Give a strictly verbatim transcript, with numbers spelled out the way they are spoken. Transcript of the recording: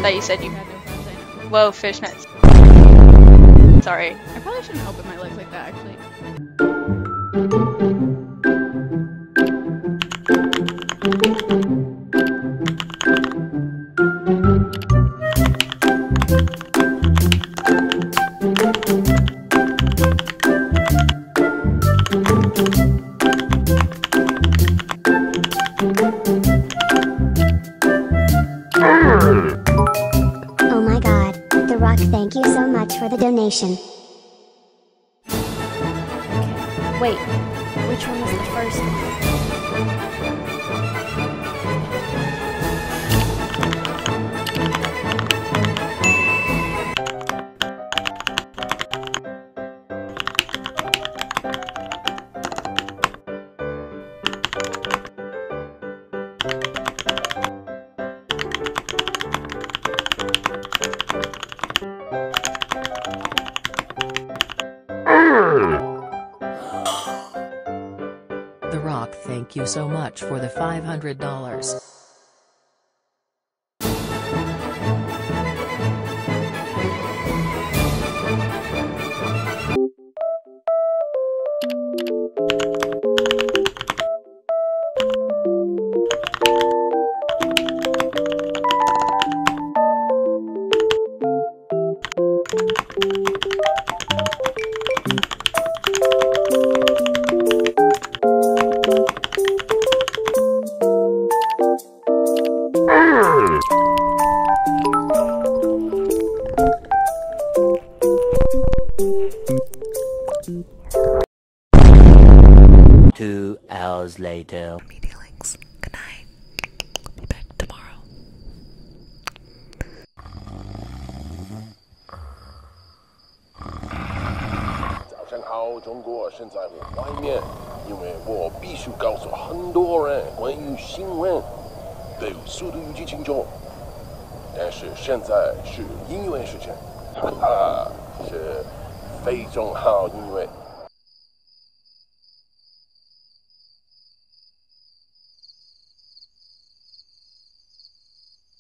That you said you had no friends, I know. Whoa, fishnets. Sorry. I probably shouldn't open my legs like that, actually. Oh my god, The Rock, thank you so much for the donation. Okay. Wait, which one was the first one? The Rock, thank you so much for the five hundred dollars. Two hours later. Media links. Good night. Be back tomorrow. 早上好，中国，现在我外面，因为我必须告诉很多人关于新闻，对速度与激情中。但是现在是音乐时间，哈哈，是非常好音乐。